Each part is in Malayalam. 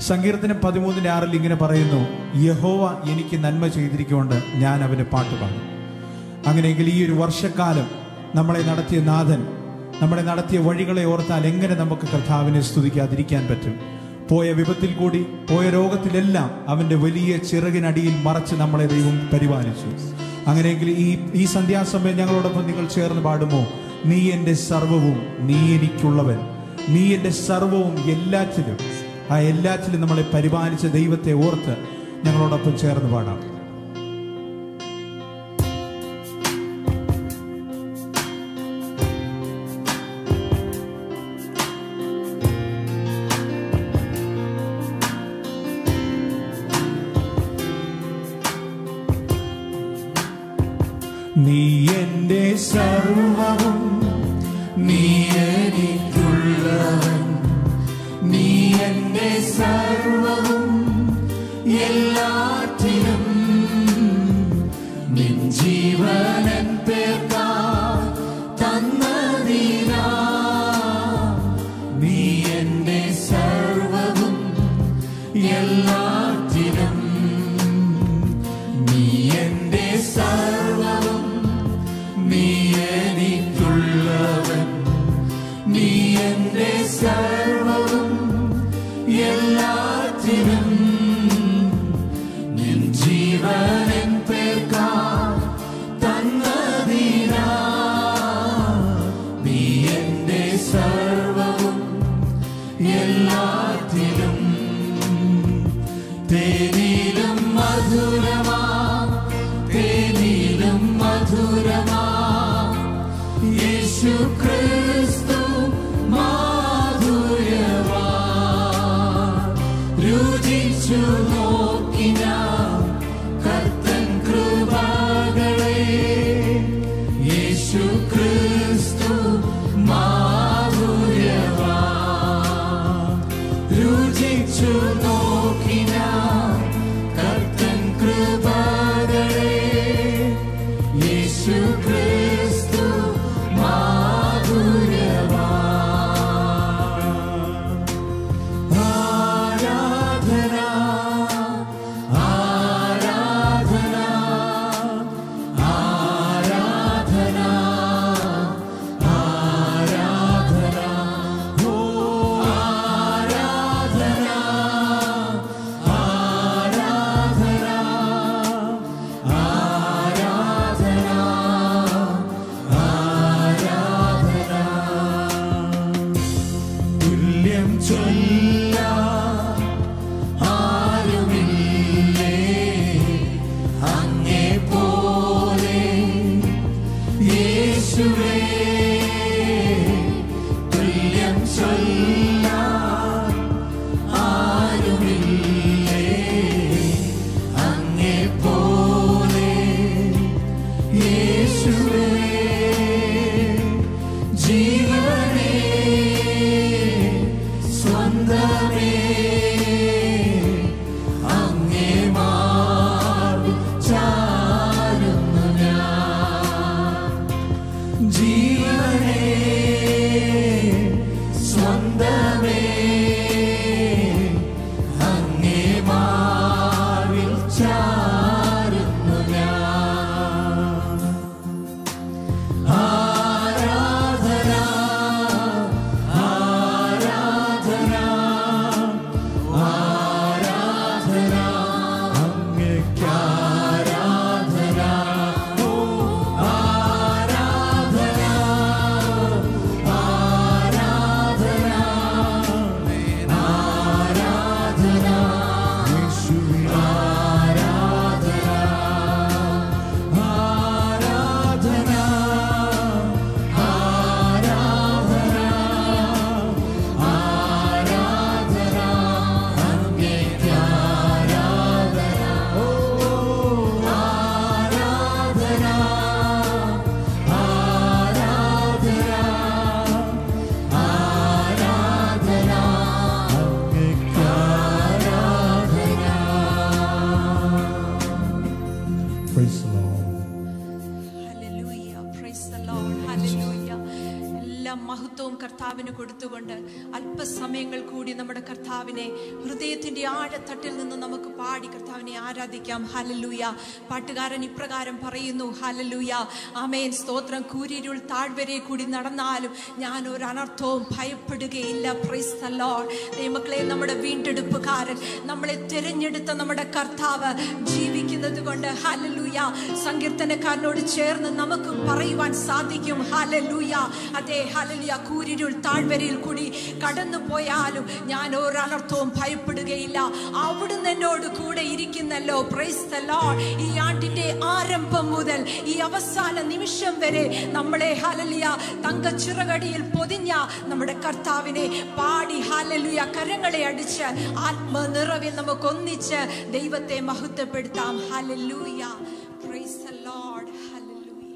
സങ്കീർത്തനം 13:6 ഇങ്ങനെ പറയുന്നു, യഹോവ എനിക്ക് നന്മ ചെയ്തിരിക്കൊണ്ട് ഞാൻ അവന് പാട്ടുപാടും. അങ്ങനെയെങ്കിൽ ഈ ഒരു വർഷക്കാലം നമ്മളെ നടത്തിയ നാഥൻ, നമ്മളെ നടത്തിയ വഴികളെ ഓർത്താൽ എങ്ങനെ നമുക്ക് കർത്താവിനെ സ്തുതിക്കാതിരിക്കാൻ പറ്റും? പോയ വിപത്തിൽ കൂടി, പോയ രോഗത്തിലെല്ലാം അവന്റെ വലിയ ചിറകിനടിയിൽ മറച്ച് നമ്മളെ ദൈവം പരിപാലിച്ചു. അങ്ങനെയെങ്കിൽ ഈ സന്ധ്യാസമയം ഞങ്ങളോടൊപ്പം നിങ്ങൾ ചേർന്ന് പാടുമോ? നീ എൻ്റെ സർവവും, നീ എനിക്കുള്ളവൻ, നീ എൻ്റെ സർവവും, എല്ലാറ്റിലും, ആ എല്ലാറ്റിലും നമ്മളെ പരിപാലിച്ച ദൈവത്തെ ഓർത്ത് ഞങ്ങളോടൊപ്പം ചേർന്ന് പാടാം. നീ എൻ്റെ സർവവും, നീ എനിക്കുള്ളവൻ, നീ എൻ്റെ സർവവും, എല്ലാറ്റിലും നിൻ ജീവനൻ പേർക്കാ തന്നതിനാ. നീ എൻ്റെ സർവവും, എല്ലാറ്റിലും, നീ എൻ്റെ സർവവും, നീ എനിക്കുള്ളവൻ, നീ എൻ്റെ സർവവും, എല്ലാറ്റിലും നിൻ ജീവനൻ പേർക്കാ തന്നതിനാ. നീ എൻ്റെ സർവവും, എല്ലാറ്റിലും. തേനിലും മധുരമാ, തേനിലും മധുരമാ യേശു ക്രിസ്തു മാധുര്യമാ. രുചിച്ചു നോക്കിന കർത്തൻ കൃപകളെ, യേശു ക്രിസ്തു മാധുര്യമാ. രുചിച്ചു നോക്കിന കർത്തൻ കൃപകളെ, യേശു ക്രിസ്തു മാധുര്യമാ. എല്ലാ മഹത്വവും കർത്താവിന് കൊടുത്തുകൊണ്ട് അല്പസമയങ്ങൾ കൂടി നമ്മുടെ കർത്താവിനെ ഹൃദയത്തിന്റെ ആഴത്തട്ടിൽ നിന്ന് നമുക്ക് പാടി കർത്താവിനെ ആരാധിക്കാം. ഹല്ലേലൂയ. പാട്ടുകാരൻ ഇപ്രകാരം പറയുന്നു, ഹല്ലേലൂയ, ആമേൻ, സ്തോത്രം. കൂരിരുൾ താഴ്വരെ കൂടി നടന്നാലും ഞാൻ ഒരു അനർത്ഥവും ഭയപ്പെടുകയില്ല. Praise the Lord. ദൈവമക്കളെ, നമ്മുടെ വീണ്ടെടുപ്പുകാരൻ, നമ്മളെ തിരഞ്ഞെടുത്ത നമ്മുടെ കർത്താവ് ജീവിക്കുന്നത് കൊണ്ട് ഹല്ലേലൂയ, സങ്കീർത്തനക്കാരനോട് ചേർന്ന് നമുക്ക് പറയുവാൻ സാധിക്കും, ഹല്ലേലൂയ, അതെ, ഹല്ലേലൂയ, കൂരിരുൾ താഴ്വരയിൽ കൂടി കടന്നു പോയാലും ഞാൻ ഒരു അനർത്ഥവും ഭയപ്പെടുകയില്ല, അവിടുന്ന് എന്നോട് കൂടെ ഇരിക്കുന്നല്ലോ. Price the Lord. ഈ ആണ്ടിന്റെ ആരംഭം മുതൽ ഈ അവസാന നിമിഷം വരെ നമ്മളെ ഹല്ലേലൂയ തങ്കച്ചിറകടിയിൽ പൊതിഞ്ഞ നമ്മുടെ കർത്താവിനെ പാടി ഹല്ലേലൂയ കരങ്ങളെ അടിച്ച് ആത്മനിറവിൽ നമുക്ക് ഒന്നിച്ച് ദൈവത്തെ മഹത്വപ്പെടുത്താം. Hallelujah. Praise the Lord. Hallelujah.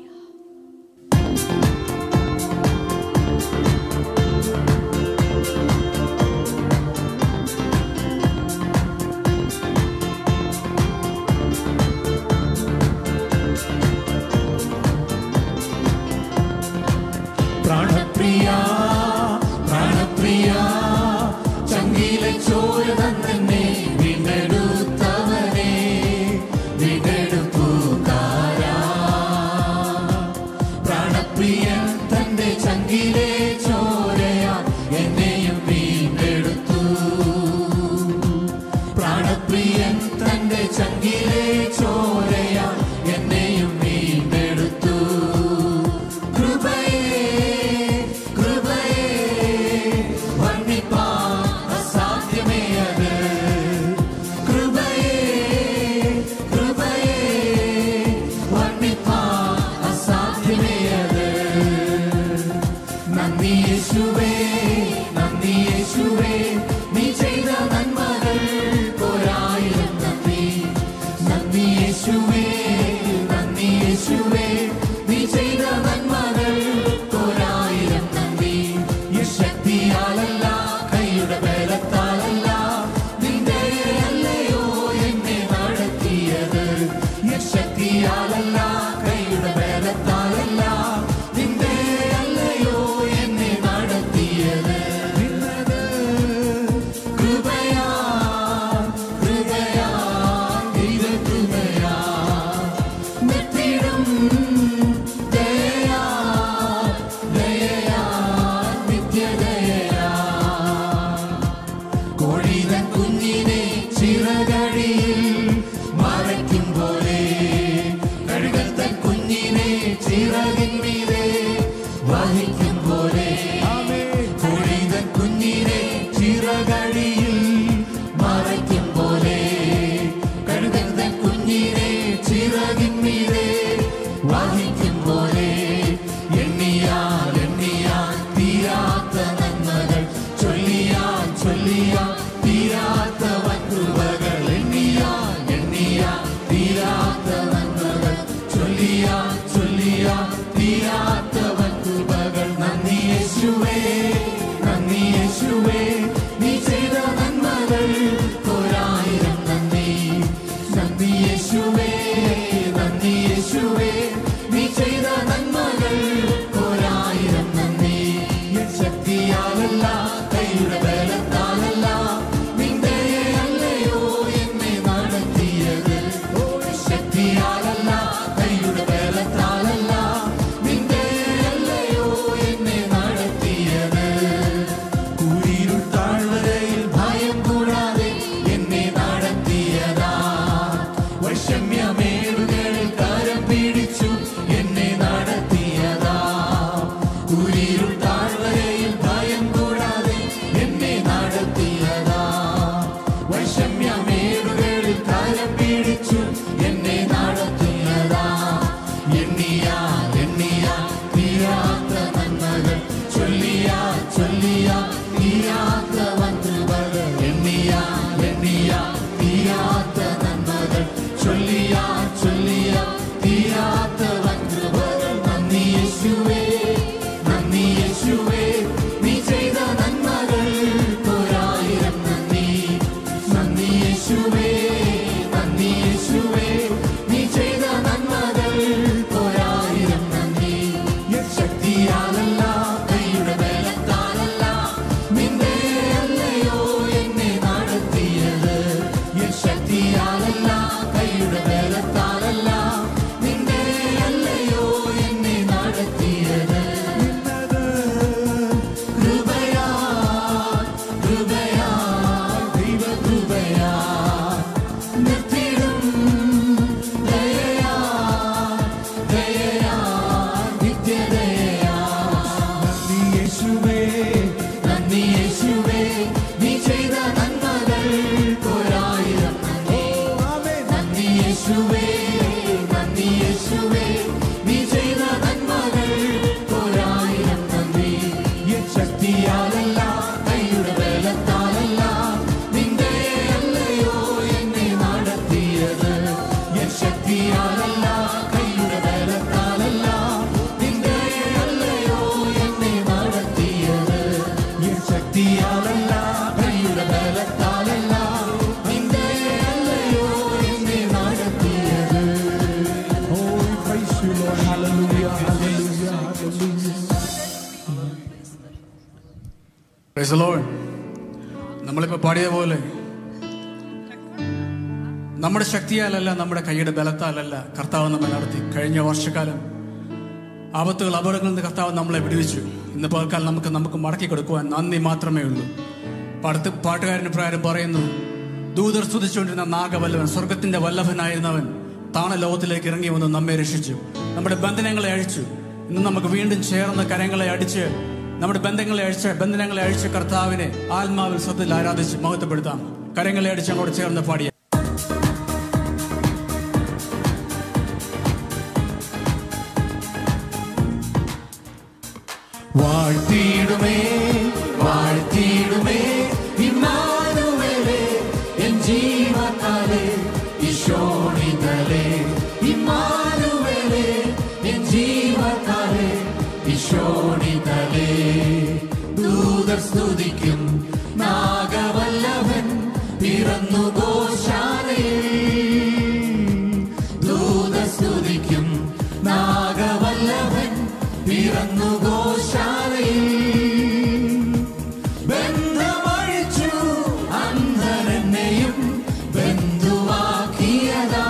പ്രാണപ്രിയ പ്രാണപ്രിയ ചങ്കിലെ ചോര തന്നെ വീണ്ടെടുത്തവനെ വീണ്ടെടുപ്പുകാരാ. പ്രാണപ്രിയൻ തന്റെ ചങ്കിലെ ചോരയാ എന്നെയും വീണ്ടെടുത്തു. പ്രാണപ്രിയൻ തന്റെ ചങ്കിലെ ചോരയാ എന്നെയും വീണ്ടെടുത്തു. ശക്തിയാലല്ല കൈയുടെ ബലത്താലല്ല പ്രൈസ് ദി ലോർഡ്. നമ്മളിപ്പോൾ പാടിയ പോലെ നമ്മുടെ ശക്തിയാലല്ല, നമ്മുടെ കൈയുടെ ബലത്താലല്ല കർത്താവ് നമ്മെ നടത്തി. കഴിഞ്ഞ വർഷക്കാലം ആപത്തുകൾ, അപകടങ്ങളിൽ നിന്ന് കർത്താവ് നമ്മളെ വിടുവിച്ചു. ഇന്ന് പകൽക്കാലം നമുക്ക് മടക്കി കൊടുക്കുവാൻ നന്ദി മാത്രമേ ഉള്ളൂ. പാട്ടുകാരന് പ്രകാരം പറയുന്നു, ദൂതർ സ്തുതിച്ചുകൊണ്ടിരുന്ന നാഗവല്ലവൻ, സ്വർഗത്തിന്റെ വല്ലഭനായിരുന്നവൻ താണ ലോകത്തിലേക്ക് ഇറങ്ങി വന്ന് നമ്മെ രക്ഷിച്ചു, നമ്മുടെ ബന്ധനങ്ങളെ അഴിച്ചു. ഇന്ന് നമുക്ക് വീണ്ടും ചേർന്ന് കരങ്ങളെ അടിച്ച് നമ്മുടെ ബന്ധനങ്ങളെ അഴിച്ച് കർത്താവിനെ ആത്മാവിൽ സത്യത്തിൽ ആരാധിച്ച് മഹത്വപ്പെടുത്താം. കരങ്ങളെ അടിച്ച് അങ്ങോട്ട് ചേർന്ന് പാടിയ വാഴ്ത്തിയിടുമേ വാഴ്ത്തിയിടുമേ ഇമ്മാനുവേലേ എൻ ജീവകാലേ ഈശോണിതലേ ഇമ്മാനുവേലേ എൻ ജീവകാലേ ഈശോണിതലേ. ദൂതർ സ്തുതിക്കും നാഗവല്ലഭൻ പിറന്നു ഗോശാലയിൽ. ദൂതർ സ്തുതിക്കും നാഗവല്ലഭൻ പിറന്നു ഗോശാലയിൽ. ബന്ധമഴിച്ചു അന്ധനെന്നെയും ബന്ധുവാക്കിയതാ.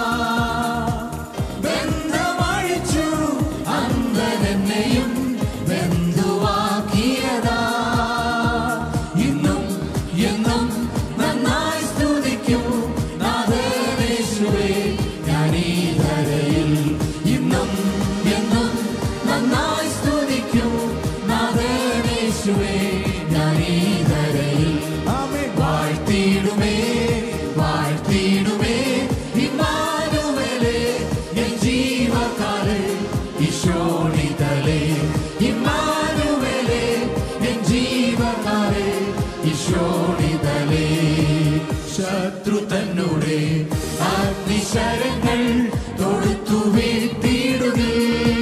ബന്ധമഴിച്ചു അന്ധനെന്നെയും ബന്ധുവാക്കിയതാ. ഇന്നും എന്നും നന്നായി സ്തുതിക്കും നാഥനേശുവേ ഞാൻ ഈ ധരയിൽ. ഇന്നും എന്നും നന്നായി സ്തുതിക്കും നാഥനേശുവേ ഞാൻ ഈ ധരയിൽ. വാഴ്ത്തിയിടുമേ വാഴ്ത്തിയിടുമേ ഇമ്മാനുവേലേ എൻ ജീവകാലേ ഈശോണിതലേ ഇമ്മാനുവേലേ എൻ ജീവകാലേ ഈശോണിതലേ. ശത്രു തന്നോടെ അഗ്നിശരങ്ങൾ തൊടുത്തു വീഴ്ത്തിയിടുകേ.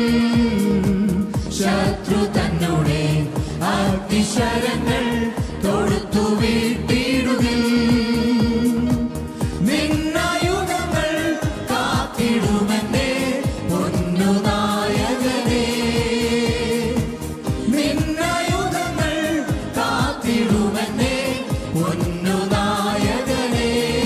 ശത്രു തന്നോടെ അഗ്നിശരങ്ങൾ തൊടുത്തു വീഴ്ത്തിയിടുകേ. നിന്നായുധങ്ങൾ കാത്തിടുമെന്നേ പൊന്നുനായകനേ. നിന്നായുധങ്ങൾ കാത്തിടുമെന്നേ പൊന്നുനായകനേ.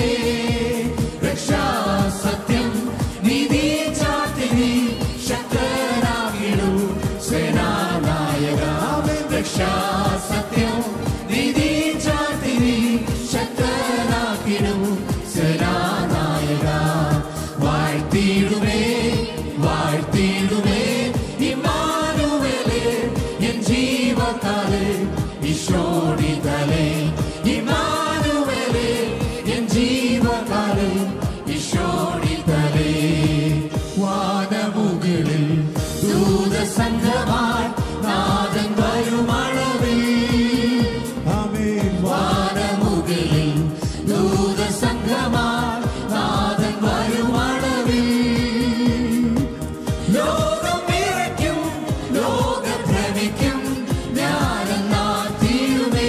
രക്ഷാസത്യം നീതി ചാർത്തി നീ ശക്തനാകിടൂ സേനാനായക. രക്ഷാസത്യം നീതി ചാർത്തി നീ ശക്തനാകിടൂ സേനാനായക. വാഴ്ത്തിയിടുമേ വാഴ്ത്തിയിടുമേ ഇമ്മാനുവേലേ എൻ ജീവകാലേ ഈശോണിതലേ ഇമ്മാനുവേലേ എൻ ജീവകാലേ ഈശോണിതലേ. വാനമുകളിൽ ദൂതസംഘമായി നാഥൻ വരുമളവിൽ. വാനമുകളിൽ ദൂതസംഘമായി നാഥൻ വരുമളവിൽ. ലോകം വിറയ്ക്കും ലോകം ഭ്രമിക്കും ഞാനെന്നാ തീരുമേ.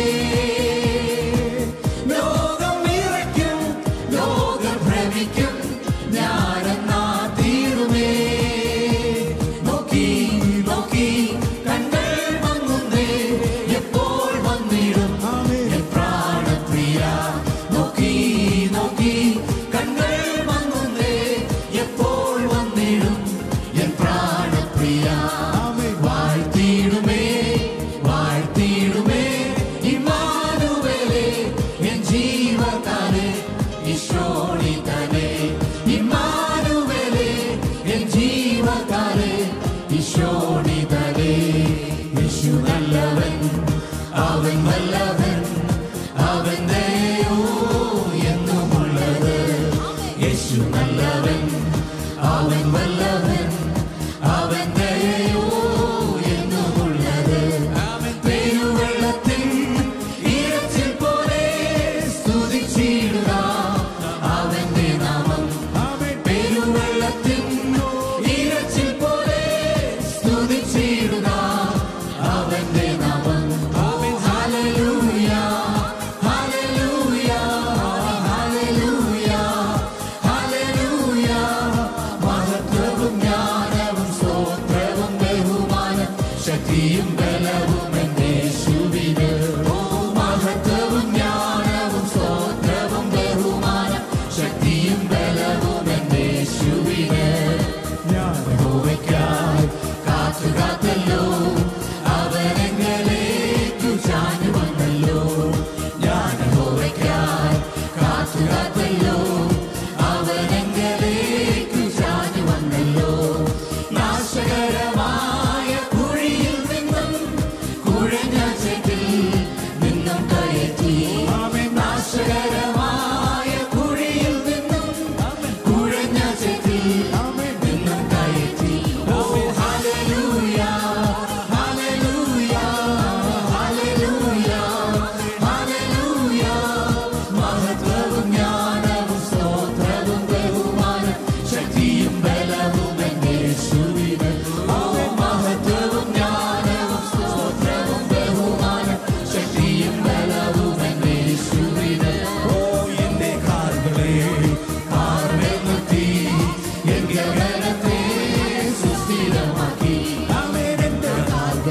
ലോകം വിറയ്ക്കും ലോകം ഭ്രമിക്കും ഞാനെന്നാ തീരുമേ. നോക്കി നോക്കി കണ്ണൽ മങ്ങുന്നേ എപ്പോൾ വന്നിടും എൻ പ്രാണപ്രിയ. നോക്കി നോക്കി കണ്ണൽ മങ്ങുന്നേ എപ്പോൾ വന്നിടും എൻ പ്രാണപ്രിയ. വാഴ്ത്തിയിടുമേ വാഴ്ത്തിയിടുമേ ഇമ്മാനുവേലേ എൻ ജീവകാലേ ഈശോണിതലേ ഇമ്മാനുവേലേ എൻ ജീവകാലേ ഈശോണിതലേ. യേശു നല്ലവൻ അവൻ വല്ലഭൻ അവൻ ദയയോ എന്നുമുള്ളത്. യേശു നല്ലവൻ അവൻ വല്ലഭൻ അവൻ ദയയോ എന്നുമുള്ളത്. പെരുവെള്ളത്തിൽ ഇരച്ചിൽ പോലെ സ്തുതിച്ചിടുക അവന്റെ നാമം. പെരുവെള്ളത്തിൽ ഇരച്ചിൽ പോലെ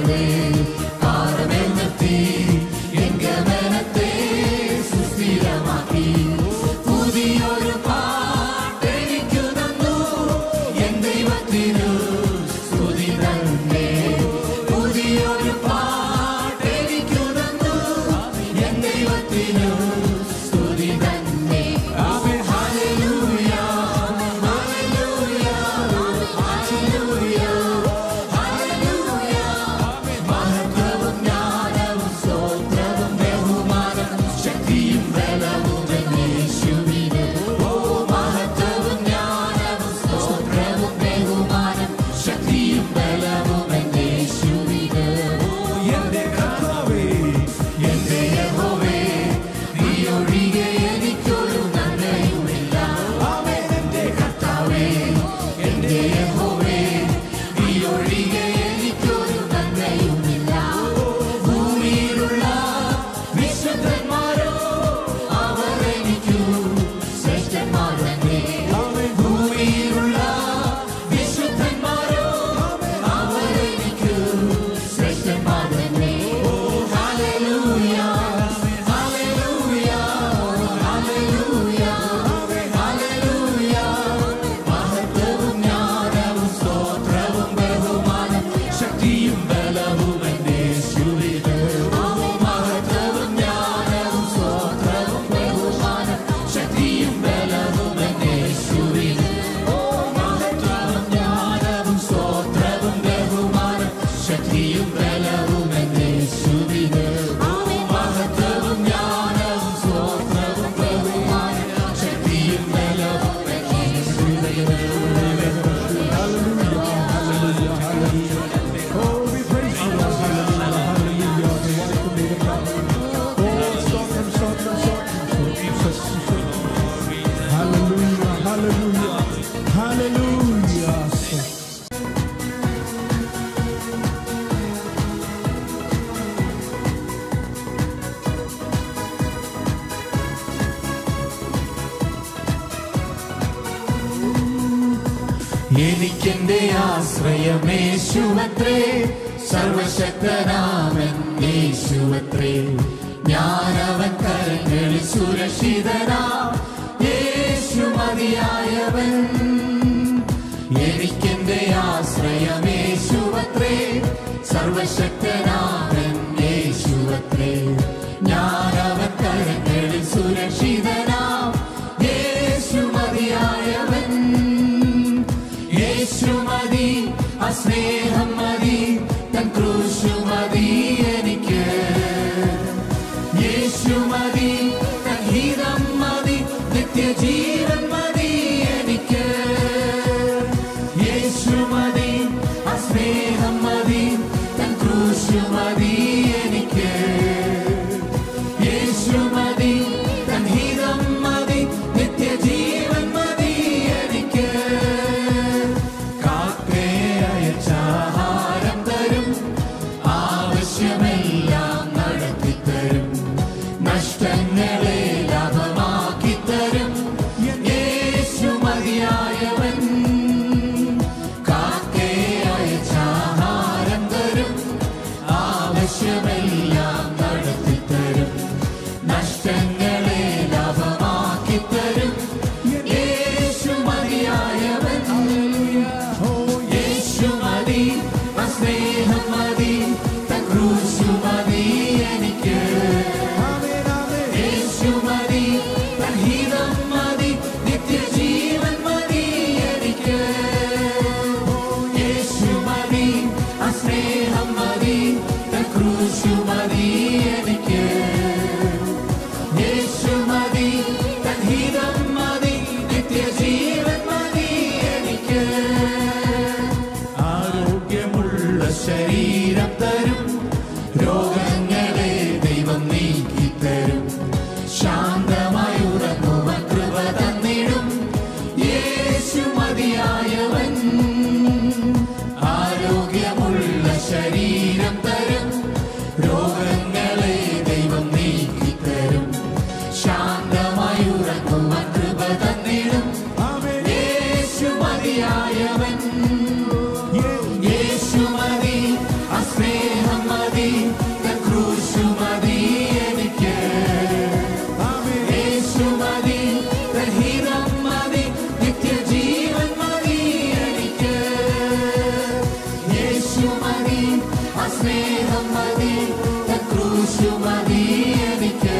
എനിക്കെന്റെ ആശ്രയമേശുവത്രേ, സർവശക്തനാമൻ യേശുവത്രേ. ഞാനവൻ കരങ്ങളിൽ സുരക്ഷിതനാ, യേശു മതിയായവൻ. എനിക്കെന്റെ ആശ്രയമേശുവത്രേ, സർവശക്തനാമൻ യേശുവത്രേ. ഞാനവൻ കരങ്ങളിൽ സുരക്ഷിതനാ, യേശു മതിയായവൻ. യേശു മതി, ആ സ്നേഹം മതി, തൻ ക്രൂശു മതി എനിക്ക്. യേശു മതി, തൻ ഹിതം മതി, നിത്യജീവൻ മതി എനിക്ക്. യേശു മതി, ആ സ്നേഹം മതി, തൻ ക്രൂശു മതി എനിക്ക്. യേശു മതി, തൻ ഹിതം മതി, നിത്യജീവൻ മതി എനിക്ക്. കാക്കയെ അയച്ചാഹാരം തരും, ആവശ്യമേ സ്നേഹം മതി, തൻ ക്രൂശു മതി എനിക്ക്.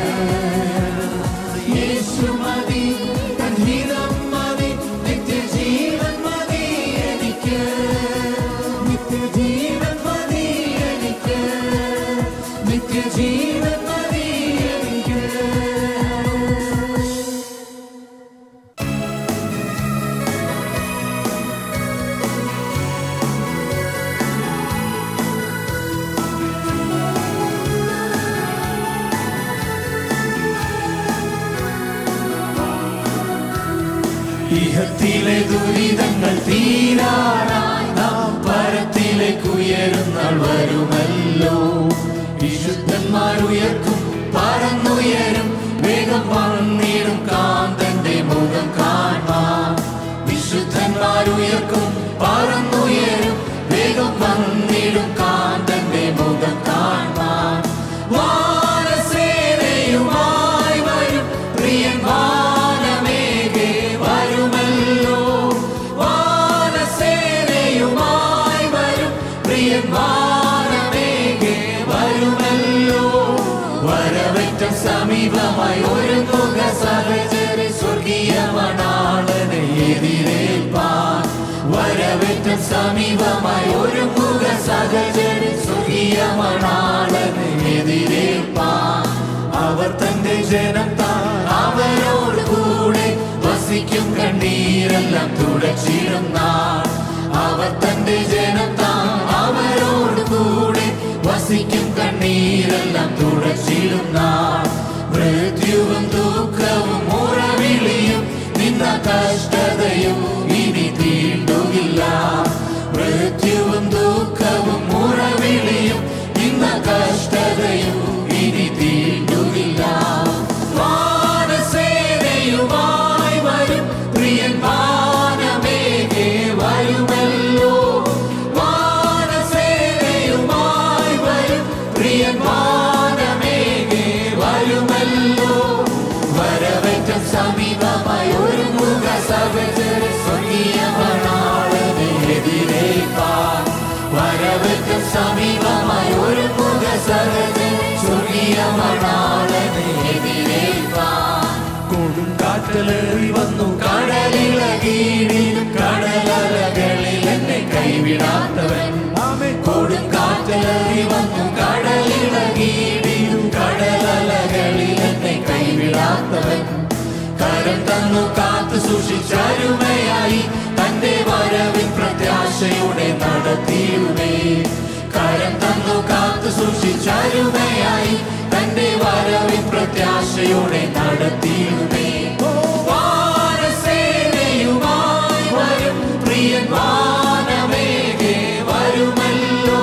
യേശു മതി, തൻ ഹിതം മതി, നിത്യജീവൻ മതി എനിക്ക്. നിത്യജീവൻ മതി എനിക്ക്. നിത്യജീവൻ മതി എനിക്ക്. ഇഹത്തിലെ ദുരിതങ്ങൾ തീരാനായി നാം പരത്തിലേക്ക് ഉയരുന്നാൾ വരുമല്ലോ. വിശുദ്ധന്മാരുയർക്കും പറന്നുയരും, വേഗം വന്നിടും കാന്തന്റെ മുഖം കാണാൻ. വിശുദ്ധന്മാരുയർക്കും പറന്നുയരും, വേഗം വന്നിടും കാന്തന്റെ മുഖം കാണാൻ. വാനസേനയുമായി വരും പ്രിയൻ വാനമേഘേ വരുമല്ലോ. വാനസേനയുമായി വരും പ്രിയൻ വാനമേഘേ വരുമല്ലോ. വരവേറ്റം സമീപമായി ഒരുങ്ങുക സഹചരി, സ്വർഗീയ മണാളനെ എതിരേൽപ്പാൻ. വരവേറ്റം സമീപമായി ഒരുങ്ങുക സഹചരി, സ്വർഗീയ മണാളനെ എതിരേൽപ്പാൻ. അവർ തന്റെ ജനം താൻ അവരോട് കൂടെ വസിക്കും, കണ്ണീരെല്ലാം തുടച്ചിടും നാൾ. അവർ തന്റെ ജനം താൻ അവരോട് കൂടെ വസിക്കും, കണ്ണീരെല്ലാം തുടച്ചിടും നാൾ. മൃത്യുവും ദുഃഖവും മുറവിളിയും നിന്ന കഷ്ടതയും ഇനി തീണ്ടുകില്ല. മൃത്യുവും ദുഃഖവും മുറവിളിയും നിന്ന കഷ്ടതയും ഇനി തീണ്ടുകില്ല. വാനസേനയുമായി വരും പ്രിയൻ വാനമേഘേ വരുമല്ലോ. വാനസേനയുമായി വരും പ്രിയൻ വാനമേഘേ വരുമല്ലോ. വരവേറ്റം സമീപമായി ഒരുങ്ങുക സഹചരി, സ്വർഗീയ മണാളനെ എതിരേൽപ്പാൻ. വരവേറ്റം സമീപമായി ഒരുങ്ങുക സഹചരി, സ്വർഗീയ മണാളനെ എതിരേൽപ്പാൻ. കൊടുങ്കാറ്റലേറി വന്നു കടലിളകിയിടും, കടലലകളിൽ എന്നെ കൈവിടാത്തവൻ. കൊടുങ്കാറ്റലേറി വന്നു കടലിളകിയിടും, കടലലകളിൽ എന്നെ കൈവിടാത്തവൻ. കരം തന്നു കാത്തു സൂക്ഷിച്ചരുമയായി, തന്റെ വരവിൻ പ്രത്യാശയോടെ നടത്തിയുമേ. കരം തന്നു കാത്തു സൂക്ഷിച്ചരുമയായി, തന്റെ വരവിൻ പ്രത്യാശയോടെ നടത്തിയുമേ. വാനസേനയുമായി വരും പ്രിയൻ വാനമേഘേ വരുമല്ലോ.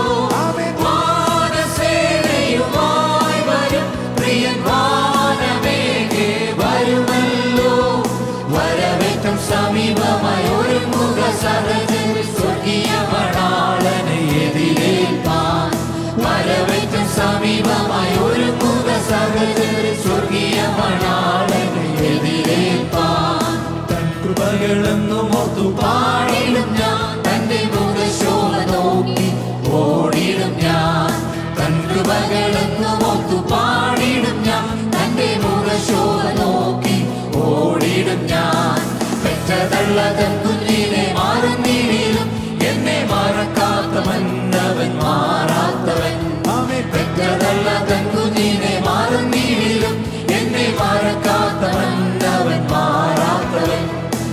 വാനസേനയുമായി വരും പ്രിയൻ വാനമേഘേ വരുമല്ലോ. വരവേറ്റം സമീപമായി ഒരുങ്ങുക സഹചരി, സ്വർഗീയ മണാളനെ എതിരേൽപ്പാൻ. വരവേറ്റം സമീപമായി ഒരുങ്ങുക സഹചരി, സ്വർഗീയ മണാളനെ എതിരേൽപ്പാൻ. തൻ കൃപകളെന്നും ഓർത്തു പാടിടും ഞാൻ, തന്റെ മുഖശോഭ നോക്കി ഓടിടും ഞാൻ. തൻ കൃപകളെന്നും ഓർത്തു പാടിടും ഞാൻ, തന്റെ മുഖശോഭ നോക്കി ഓടിടും ഞാൻ. പെറ്റതള്ള തൻ കുഞ്ഞിനെ മാറുന്നിടിലും, എന്നെ മറക്കാത്തവൻ അവൻ മാറാത്തവൻ. പെറ്റതള്ള തൻ കുഞ്ഞിനെ മാറുന്നിടിലും, എന്നെ മറക്കാത്തവൻ അവൻ മാറാത്തവൻ.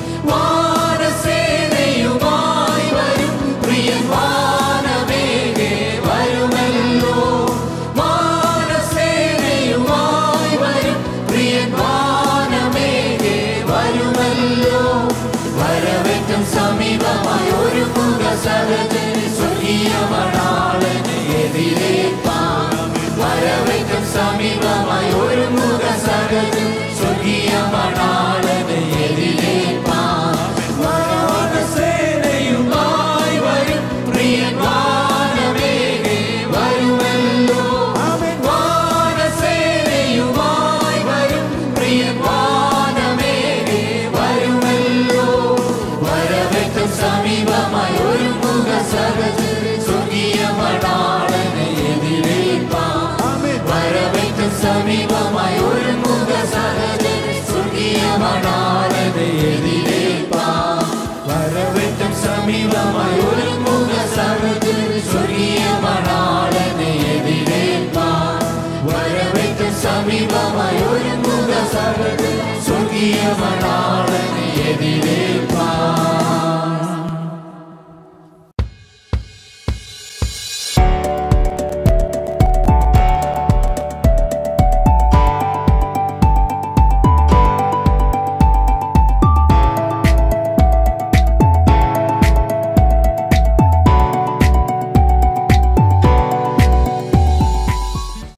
വാനസേനയുമായി വരും പ്രിയൻ വാനമേഘേ വരുമല്ലോ. വാനസേനയുമായി വരും പ്രിയൻ വാനമേഘേ വരുമല്ലോ. വരവേറ്റം സമീപമായി ഒരുങ്ങുക സഹചരി, സ്വർഗീയ മണാളനെ എതിരേൽപ്പാൻ. വരവേറ്റം സമീപമായി ഒരുങ്ങുക സഹചരി, സ്വർഗീയ മണാളനെ എതിരേൽപ്പാൻ. വാനസേനയുമായി വരും പ്രിയൻ വാനമേഘേ വരുമല്ലോ. വാനസേനയുമായി വരും പ്രിയൻ വാനമേഘേ വരുമല്ലോ. വരവേറ്റം സമീപമായി ഒരുങ്ങുക സഹചരി, സ്വർഗീയ മണാളനെ പ്രിയമണാളനെ എതിരേ